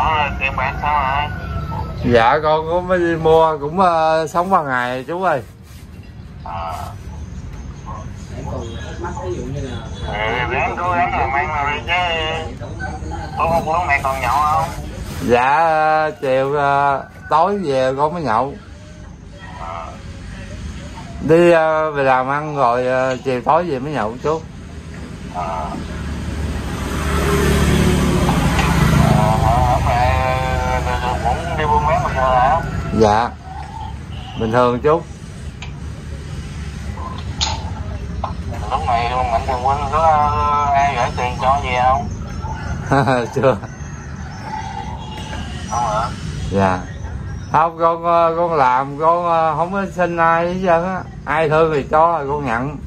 Tiền bạc sao rồi? Dạ con cũng mới đi mua, cũng sống qua ngày chú ơi. Ráng cố gắng là mang vào đi chứ. Bố mẹ còn nhậu không? Dạ chiều tối về con mới nhậu. Đi về làm ăn rồi chiều tối về mới nhậu chú. Cũng đi buôn bán bình thường hả? Dạ bình thường chú. Lúc này Mạnh Thường Quân có ai gửi tiền cho gì không? Chưa. Không hả? Dạ không, con làm con không có xin ai hết trơn á, ai thương thì cho con nhận.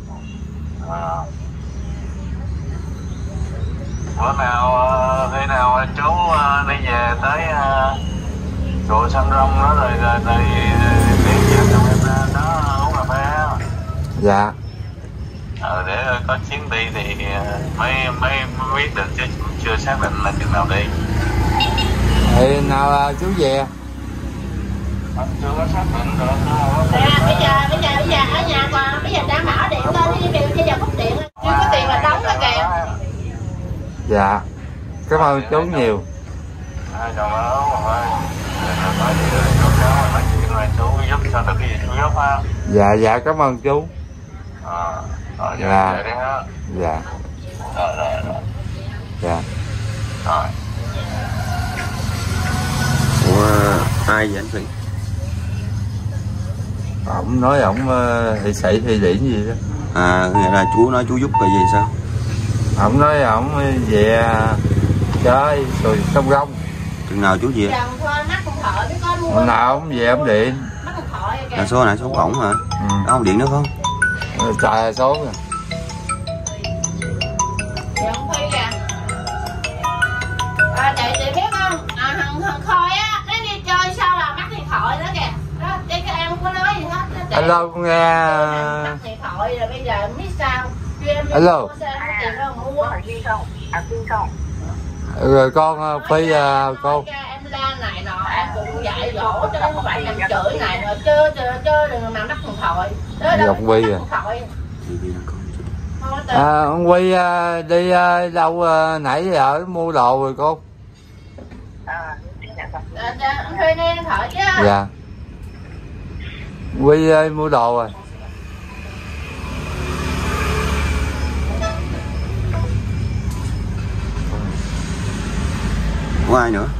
Bữa nào khi nào chú đi về tới chùa Sanh Rông đó rồi tiễn về trong em đó uống cà phê. Dạ. Để có chuyến đi thì mới biết được chứ chưa xác định là chừng nào đi. Thì nào chú về? Chưa có xác định được. Bây giờ ở nhà còn bây giờ đã mở điện lên thì bây giờ cúp điện chưa có tiền là đóng rồi kìa. Dạ cảm ơn chú nhiều. Trời ơi, chú giúp sao được cái gì chú giúp ha. Dạ cảm ơn chú. Dạ. Dạ. Rồi. Dạ. Rồi. Ủa ai vậy anh Phi? Ổng nói ổng thị sĩ thị điển gì đó. Nghĩa là chú nói chú giúp là gì sao? Ổng nói ổng về chơi rồi sông Rông. Chừng nào chú về? Hôm nào ổng về ổng điện. Là số này số ổng hả? Đó không điện nữa không? Trời số rồi. Chị biết không? Thằng Khôi á, nó đi chơi sao là bắt điện thoại đó kìa. Đó, cái em không có nói gì hết. Alo con nghe. Bắt điện thoại rồi bây giờ biết sao? Alo. Rồi con Phi cô. Em la này nọ, em cũng dạy dỗ cho nó phải làm chửi này rồi chứ đừng mà bắt điện thoại. Ngọc Huy à. Ông Huy đi đâu nãy giờ mua đồ rồi cô? Anh Huy nghe điện thoại chứ. Dạ. Huy ơi mua đồ rồi. Có ai nữa?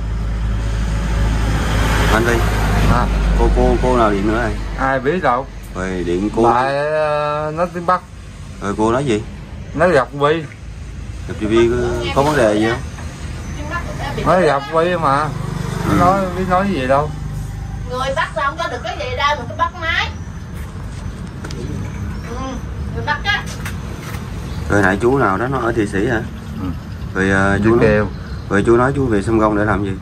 Anh Phi. Cô nào điện nữa này? Ai biết đâu. Rồi điện cô. Bà nói tiếng Bắc. Rồi cô nói gì? Nói gặp Huy. Gặp chị Vi có vấn đề gì không? Nói gặp Huy mà. Nói gì đâu. Người bắt là không có được cái gì đâu, mình cứ bắt máy. Người bắt á. Rồi nãy chú nào đó nó ở Thị Sĩ hả? Rồi chú nói, rồi chú nói chú về Sông Rông để làm gì?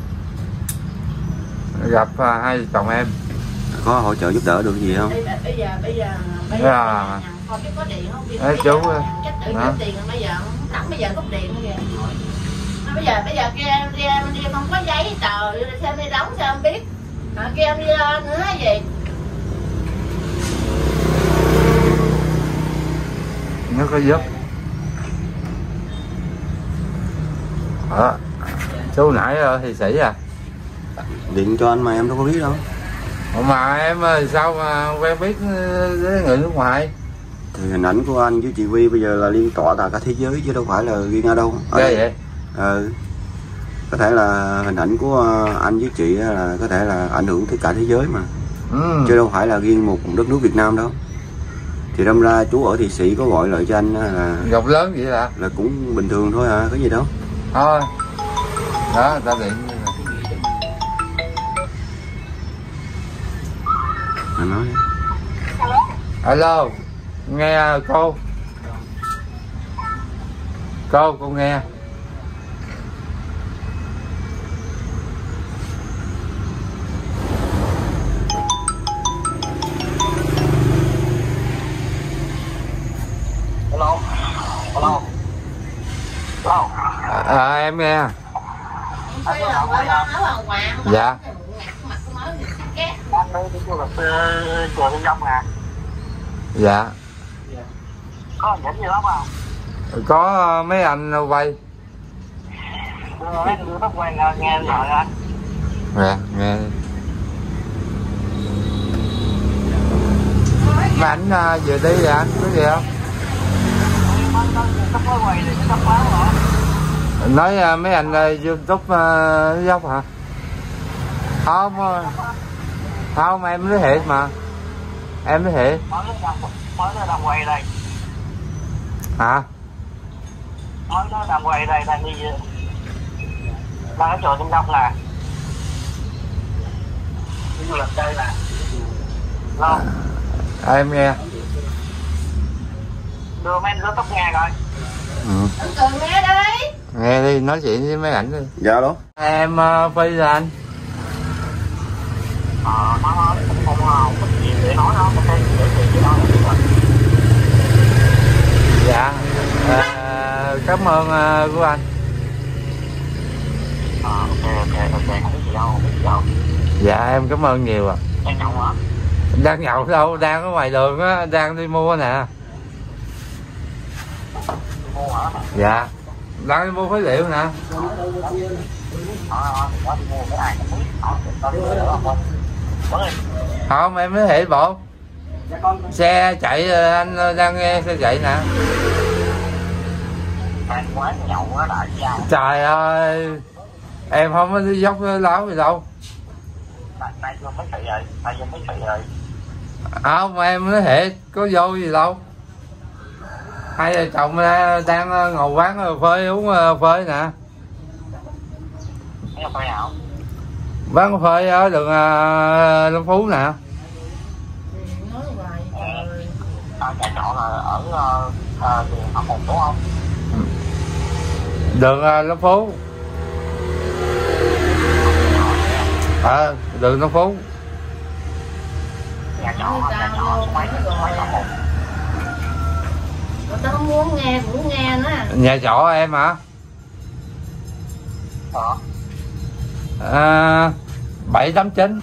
Gặp hai vợ chồng em. Có hỗ trợ giúp đỡ được gì không? Bây giờ không biết có điện không? Chú chắc tự có tiền bây giờ không bây giờ cúp điện kìa. Bây giờ kia em đi không có giấy tờ xem đi đóng sao em biết. Kia em đi lên nữa gì? Nó có giúp. Chú nãy Thị Sĩ à? Điện cho anh mà em đâu có biết đâu. Mà em sao mà quen biết với người nước ngoài? Thì hình ảnh của anh với chị Vi bây giờ là liên tỏa cả thế giới chứ đâu phải là riêng ở đâu. Ghê vậy? Có thể là hình ảnh của anh với chị là có thể là ảnh hưởng tới cả thế giới mà. Chứ đâu phải là riêng một đất nước Việt Nam đâu. Thì đâm ra chú ở Thị Sĩ có gọi lại cho anh là gặp lớn vậy hả? Là cũng bình thường thôi à, có gì đâu. Thôi. Đó người ta điện. Nói. Alo, nghe cô. Cô nghe. Hello. Em nghe. Khi là qua đó áo hoàng hoàng. Dạ. Mặt của nó thì két. Anh đi du lịch chùa Thiên Long nè. Dạ. Có nhỉnh gì lắm không? Có mấy anh quay. Mấy anh đưa tóc quay nghe lời anh. Dạ, nghe. Mấy ảnh vừa đi vậy anh, có gì không? Tóc quay thì tóc báo hả? Nói mấy anh YouTube dốc hả? Không em nói thiệt mà. Em nói thiệt. Mới nó đang quay đây. Hả? Mới nó đang quay đây, đang đi đang ở chùa Thiên Long nè. Đi du lịch đây nè. Lo. Em nghe. Đưa mấy anh rớt tóc nghe coi. Anh Cường nghe đi. Nghe đi, nói chuyện với mấy ảnh đi. Dạ đó. Em Phi là anh. Nó không có gì để nói đâu, có cái để nói là Dạ. Cảm ơn của anh. ok, không biết gì đâu. Dạ em cảm ơn nhiều ạ. Đang nhậu hả? Đang nhậu đâu, đang ở ngoài đường á, đang đi mua nè. Mua hả? Dạ. Đang đi mua phế liệu nè. Có đi mua cái ai không biết. Có đi mua nữa không? Không em nói thiệt bộ. Xe chạy anh đang nghe xe chạy nè. Ăn quán nhậu á đại sao? Trời ơi. Em không có đi dốc láo gì đâu. Nay vô mấy thị rồi. Không em nói thiệt, có vô gì đâu. Hai vợ chồng đang ngồi quán phơi uống phơi nè. Nghe phơi nào? Quán phơi ở đường Long Phú nè. Nói hoài. Nhà trọ là ở đường Học Hùng đúng không? Đường Long Phú. Đường Long Phú. Nhà trọ mấy Học Hùng. Người ta không muốn nghe cũng nghe nữa. Nhà trọ em hả? 789.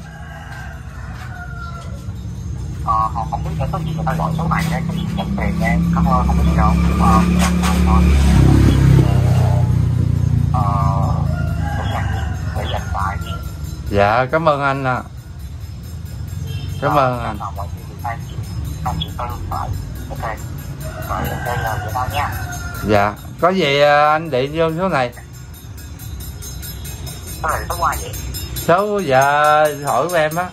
Không biết cái số gì người ta gọi số này cái gì nhận tiền nha. Cảm ơn, không có gì đâu. Để dành lại đi. Dạ cảm ơn anh ạ. Cảm ơn anh. 2 triệu tư phải. Ok. Rồi đây là vậy thôi nha. Dạ. Có gì anh điện vô số này. Số này số ngoài vậy? Số giờ hỏi của em á.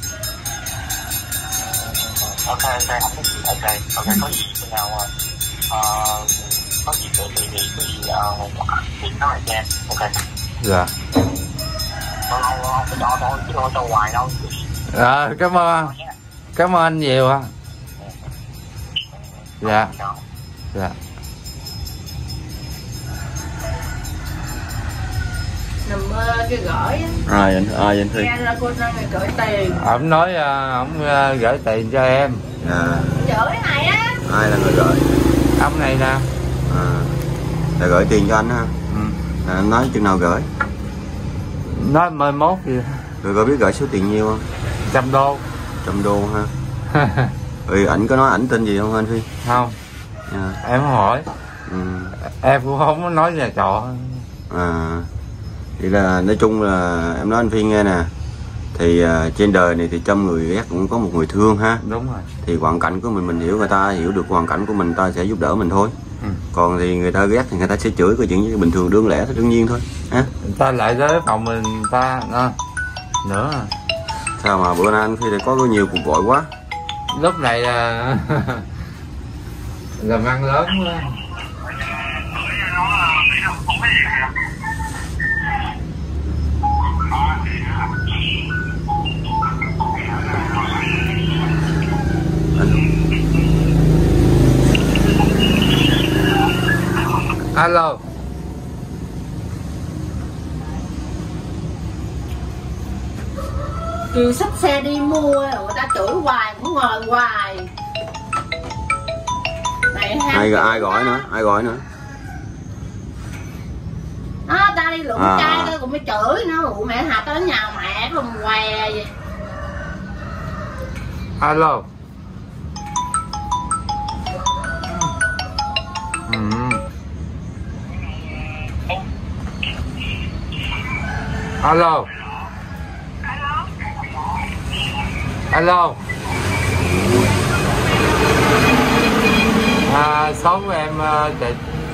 Ok, không có gì. Ok, có gì khi nào có gì thì có gì điện nói lại cho em. Ok. Dạ. Lâu không có cho thôi chứ đâu cho hoài đâu. Cảm ơn. Cảm ơn anh nhiều ạ. Dạ. Dạ. Nằm kêu gửi. Anh Phi. Nghe ra cô đang gửi tiền. Ông nói ông gửi tiền cho em. Gửi này á. Ai là người gửi? Ông này nè. Là gửi tiền cho anh ha. Anh nói chừng nào gửi? Nói 11 gì. Rồi có biết gửi số tiền nhiêu không? 100 đô. 100 đô ha. Rồi ảnh có nói ảnh tên gì không anh Phi? Không. Em không hỏi. Em cũng không có nói nhà trọ. Vậy là nói chung là em nói anh Phi nghe nè. Thì trên đời này thì trăm người ghét cũng có một người thương ha. Đúng rồi. Thì hoàn cảnh của mình hiểu, người ta hiểu được hoàn cảnh của mình, ta sẽ giúp đỡ mình thôi. Còn thì người ta ghét thì người ta sẽ chửi, cái chuyện bình thường đơn lẻ thôi, đương nhiên thôi ha. Người ta lại tới phòng mình ta nữa. Sao mà bữa nay anh Phi thì có nhiều cuộc gọi quá. Lúc này là làm ăn lớn quá. Alo. Kêu xách xe đi mua, người ta chửi hoài cũng ngồi hoài. Này, ai gọi nữa? Ai gọi nữa? ta ta đi lụm trai thôi cũng mới chửi nữa, mẹ hạt tới nhà mẹ không què vậy. Alo. Alo. Alo. Số của em chị.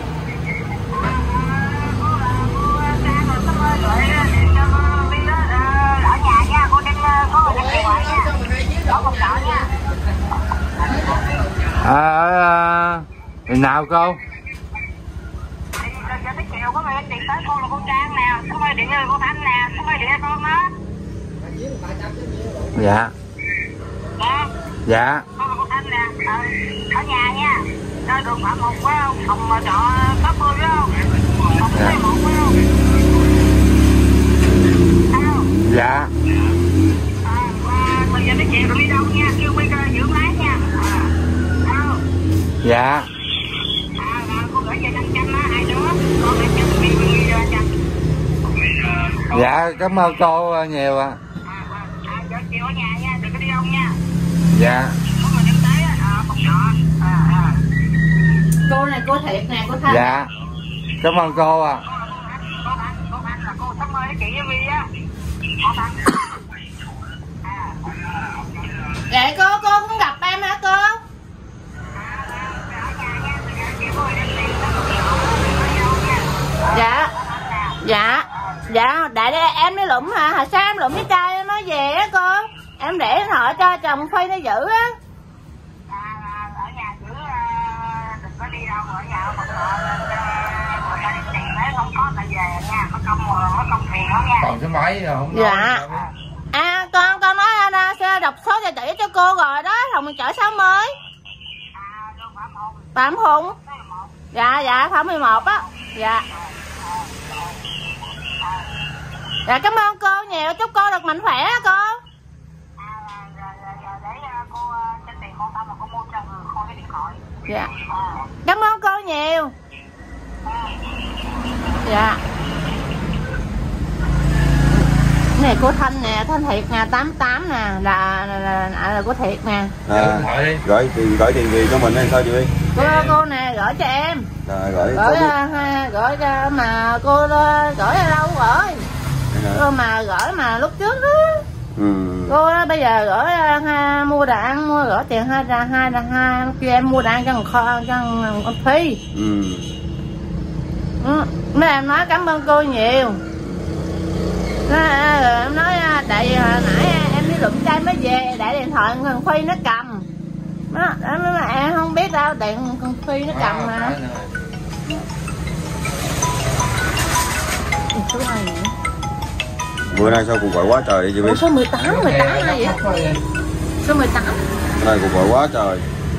Nào cô? Dạ. Dạ. Ở nhà nha. Nơi đường Phạm Hùng phải không? Phòng trọ 80 phải không? Phòng 11 phải không? Alo. Dạ. Bây giờ nói chuyện rồi đi đâu nha, kêu mấy cái dưỡng lái nha. Alo. Dạ. Cô gửi cho 500 á, hai đứa. Con 500 đi cho. Dạ, cảm ơn cô nhiều ạ. Giờ chiều ở nhà nha, đừng có đi đâu nha. Dạ. Có người đến tới phòng trọ. Cô này cô thiệt nè, cô Thanh. Dạ. Cảm ơn cô ạ. Cô Thanh là cô sắp mơ với chị với Vi á. Vậy cô cũng gặp em hả cô? Dạ. Dạ. Dạ, để em đi lụm hả? Sao em lụm cái chai em nói về á cô? Em để điện thoại cho chồng Phi nó giữ á. Ở nhà giữ đừng có đi đâu, ở nhà ở phòng trọ người ta đi tiền đấy không có ta về nha, mất công tiền đó nha. Còn số mấy rồi không? Dạ. Con nói xe đọc số cho chị cho cô rồi đó, Hồng mình chở 60. Phạm Hùng. Dạ, Phạm 11 á. Dạ. Dạ cảm ơn cô nhiều, chúc cô được mạnh khỏe cô. Để cô xin tiền con tao mà cô mua cho con cái điện thoại. Dạ. Cảm ơn cô nhiều. Dạ. Này cô Thanh nè, Thanh thiệt nè, 88 nè, là cô thiệt nè. Gửi tiền gì cho mình hay sao chị? Cô nè gửi cho em. Gửi cho mà cô gửi ở đâu rồi? Cô mà gửi mà lúc trước đó. Cô đó, bây giờ gửi mua đồ ăn, gửi tiền hai kêu em mua đồ ăn cho con Phi. Mấy em nói cảm ơn cô nhiều. Em nói tại nãy em đi lụm chai mới về, để điện thoại con Phi nó cầm. Đó, mà em không biết đâu, điện con Phi nó cầm mà. Số này nữa. Bữa nay sao cuộc gọi quá trời vậy chị biết? Số 18 này vậy? Số 18. Bữa nay cuộc gọi quá trời.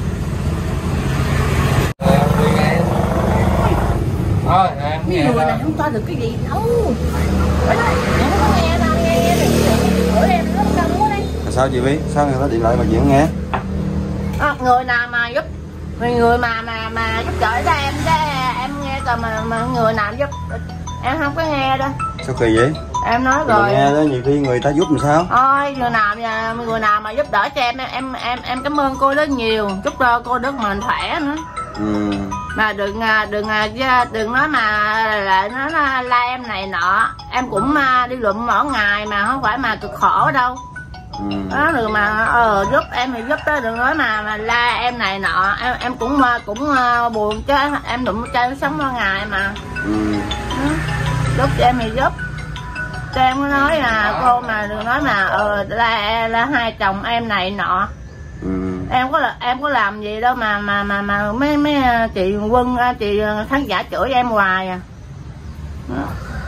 Thôi em nghe người này không coi được cái gì đâu. Em không có nghe đâu, nghe được bữa em nó cân quá đi. Sao chị biết? Sao người ta điện lại mà chị không nghe? Người nào mà giúp, người mà giúp đỡ cho em nghe rồi mà người nào giúp em không có nghe đâu. Sao kỳ vậy? Em nói rồi. Rồi Nghe đó nhiều khi người ta giúp làm sao? Thôi người nào mà giúp đỡ cho em cảm ơn cô rất nhiều, chúc cô được mạnh khỏe nữa. Mà đừng nói mà lại nói la em này nọ, em cũng đi lụm mỗi ngày mà không phải mà cực khổ đâu. Đó, đừng mà giúp em thì giúp đó, đừng nói mà la em này nọ, em cũng buồn chứ, em lụm chơi sống mỗi ngày mà. Giúp cho em thì giúp. Cho em có nói là cô mà đừng nói mà la hai chồng em này nọ. Em có làm gì đâu mà mấy chị Quân, chị khán giả chửi em hoài à. Đó.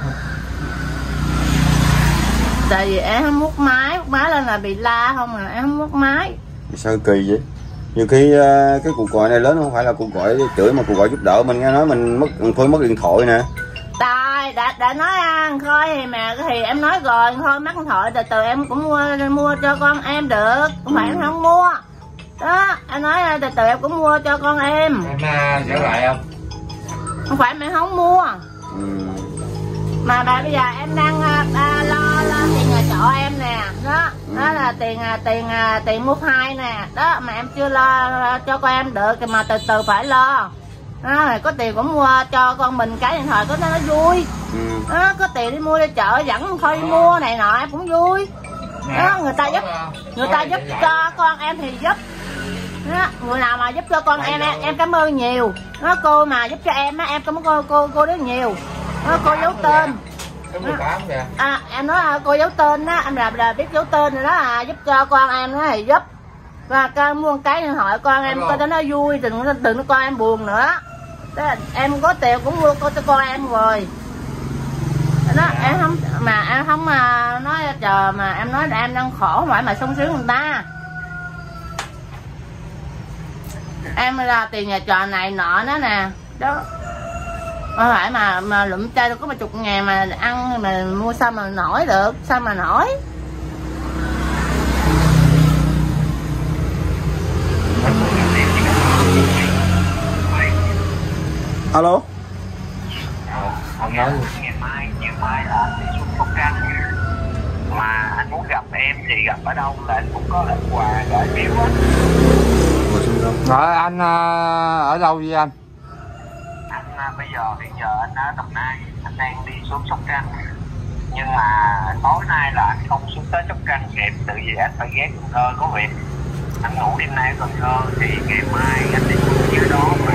Tại vì em không mút máy lên là bị la không à, em không mút máy. Sao kỳ vậy? Nhiều khi cái cuộc gọi này lớn không phải là cuộc gọi chửi mà cuộc gọi giúp đỡ. Mình nghe nói mình mất điện thoại nè. Đã nói Khôi thì em nói rồi, thôi mất điện thoại từ em cũng mua cho con em được, không phải em không mua. Đó, anh nói từ em cũng mua cho con em. Em trở lại không? Không phải mẹ không mua. Mà bà bây giờ em đang lo tiền nhà trọ em nè, đó là tiền mua hai nè, đó mà em chưa lo cho con em được thì mà từ từ phải lo. Đó, có tiền cũng mua cho con mình cái điện thoại có nó vui. Đó, có tiền đi mua đi chợ dẫn thôi đi mua này nọ em cũng vui. Đó, người ta giúp cho con em thì giúp. Đó, người nào mà giúp cho con em cảm ơn nhiều. Đó, cô mà giúp cho em á, em cảm ơn cô rất nhiều. Đó, cô giấu tên. Em nói cô giấu tên á, em là biết giấu tên rồi đó, giúp cho con em nó thì giúp. Và con mua cái điện thoại con em coi cho nó vui, đừng con em buồn nữa. Đó, em có tiền cũng mua cho con em rồi. Đó, em không mà nói chờ mà em nói là em đang khổ không phải mà sung sướng người ta. Em ra tiền nhà trọ này nọ đó nè, đó không phải mà lụm chơi đâu có 10 ngàn mà ăn mà mua sao mà nổi được, sao mà nổi. Alo. Ngày mai là anh đi xuống Sóc Trăng mà anh muốn gặp em thì gặp ở đâu là anh cũng có ít quà gửi biếu á. Rồi anh ở đâu vậy anh? Anh bây giờ hiện giờ anh ở Đồng Nai, anh đang đi xuống Sóc Trăng nhưng mà tối nay là anh không xuống tới Sóc Trăng kịp, tự vì anh phải ghé Cần Thơ có việc. Anh ngủ đêm nay ở Cần Thơ thì ngày mai anh đi xuống dưới đó mà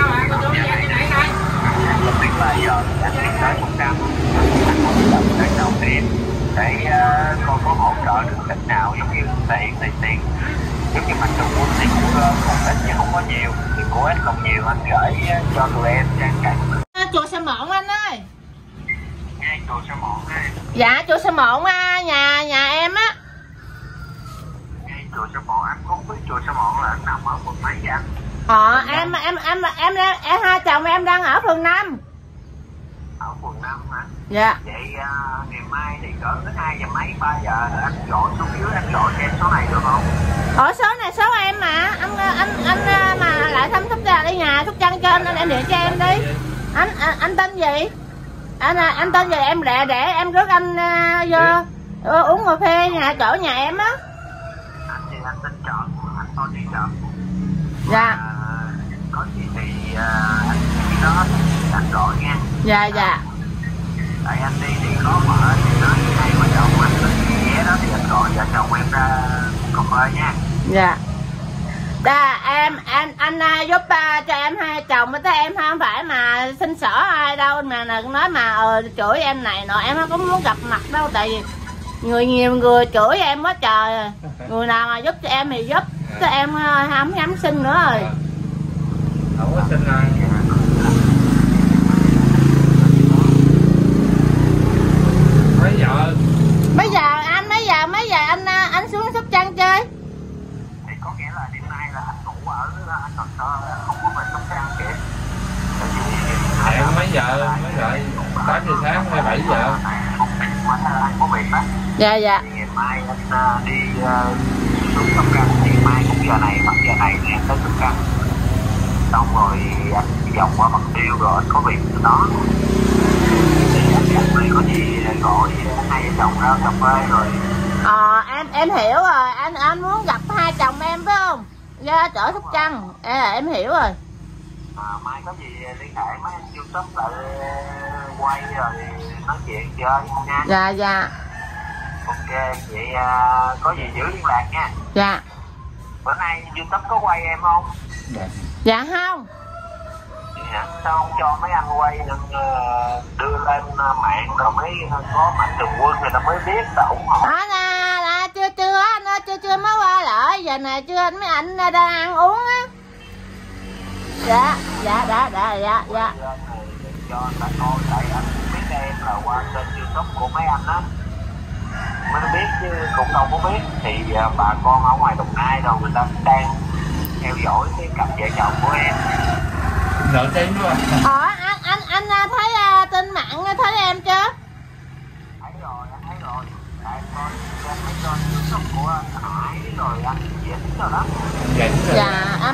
không biết là giờ anh đi tới Sóc Trăng anh có đi làm cái đầu tiên để con có hỗ trợ được cách nào, giống như tiền giống như mình được mua tiền của không ít chứ không có nhiều thì của ít còn nhiều anh gửi cho tụi em trang cảnh. Chùa Sa Mọn anh ơi. Ngay chùa Sa Mọn đây. Dạ chùa Sa Mọn nhà em á. Ngay chùa Sa Mọn, anh không biết chùa Sa Mọn là anh nằm ở phường mấy vậy anh? Em hai chồng em đang ở phường 5. Ở phường 5 hả? Dạ. Vậy ngày mai thì cỡ 2 giờ mấy 3 giờ anh gọi xuống dưới anh gọi cho em số này được không? Số này số em mà anh mà lại thăm Sóc Trăng đi nhà Sóc Trăng cho anh điện cho em đi. Anh tên gì? Anh tên gì em để em rước anh vô uống cà phê chỗ nhà em á. Anh thì anh tên Trần, anh tên đi Trần. Dạ. Có gì thì anh đi đó anh gọi nha. Dạ. Tại anh đi thì có vợ thì nói hai vợ chồng anh đi ghé đó thì anh gọi vợ chồng em ra cà phê nha. Dạ. Đó, anh giúp cho em hai chồng mà em không phải mà xin xỏ ai đâu mà nói mà chửi em này nọ em không muốn gặp mặt đâu, tại vì nhiều người chửi em quá trời. Người nào mà giúp cho em thì giúp, cho em không dám xin nữa rồi. Không có xin ai. Mấy giờ anh xuống Sóc Trăng chơi? Thì có nghĩa là đêm nay là anh ngủ ở anh Cần Thơ, không có về Sóc Trăng kìa. Hẹn mấy giờ? 8 giờ sáng hay 7 giờ? Anh có việc đó. Dạ. Ngày mai anh đi xuống Sóc Trăng thì mai cũng giờ này mặt giờ này thì em tới Sóc Trăng. Xong rồi anh vòng qua Bạc Liêu rồi anh có việc đó. Thì có gì gọi hai vợ chồng ra cà phê rồi. Em hiểu rồi, anh muốn gặp hai chồng em phải không? Ra chỗ Sóc Trăng. Em hiểu rồi. Mai có gì liên hệ mấy anh YouTube lại quay rồi nói chuyện chơi nha. Dạ. Ok, vậy có gì giữ liên lạc nha. Dạ. Bữa nay YouTube có quay em không? Dạ không. Sao không cho mấy anh quay đưa lên mạng rồi mới có Mạnh Thường Quân người ta mới biết ta ủng hộ. Chưa mới qua lại giờ này chưa mấy anh đang ăn uống á. Dạ. Cho người ta coi tại anh biết em là qua kênh YouTube của mấy anh á mới biết chứ cũng đâu có biết thì bà con ở ngoài Đồng Nai đâu người ta đang theo dõi cái cặp vợ chồng của em. Nợ tiếng luôn. Anh thấy trên mạng thấy em chưa? Thấy rồi. Tại coi mấy kênh YouTube của anh Hải rồi anh Vĩnh rồi đó. Dạ,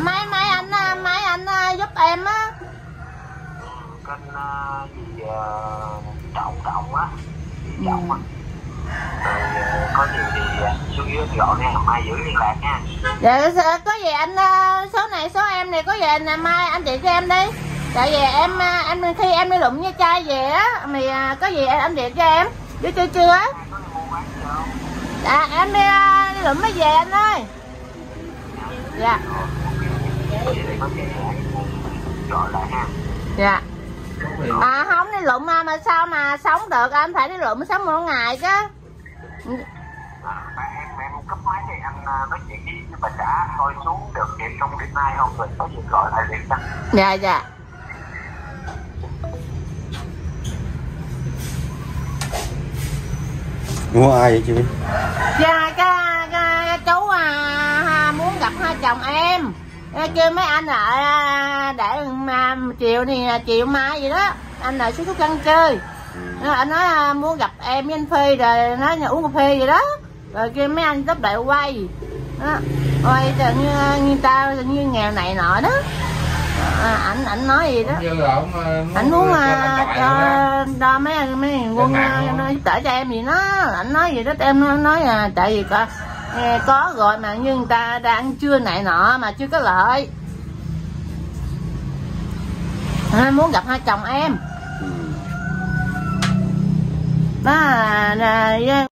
mấy anh giúp em á. Kênh gì trọng á, trọng á. Rồi có gì thì xuống dưới gọi nha, mai giữ liên lạc nha. Dạ có gì anh số này số em này có gì anh mai anh chị cho em đi. Tại vì em khi em đi lụm với chai về á, mày có gì anh điện cho em. Chứ chưa á. Dạ em đi lụm mới về anh ơi. Dạ. Gọi lại ha. Dạ. Không đi lụm mà sao mà sống được, anh phải đi lụm sống một ngày chứ. Em cấp máy thì anh nói chuyện với bà xã coi xuống được chuyện trong đêm nay không, rồi có gì gọi lại liền nha. Dạ dạ. Mua ai vậy chị Vinh? Dạ cái chú muốn gặp hai chồng em. Kêu mấy anh lại để chiều này chiều mai gì đó anh lại xuống ăn chơi. Anh nói muốn gặp em với anh Phi rồi nói nhà uống cà phê gì đó, rồi kêu mấy anh giúp đại quay đó. Quay như ta như nghèo này nọ đó. Ảnh nói gì đó, ảnh muốn cho mấy quân giúp đỡ cho em gì đó. Ảnh nói gì đó em nói tại vì có rồi mà nhưng người ta đang chưa này nọ mà chưa có lợi. Muốn gặp hai chồng em đó.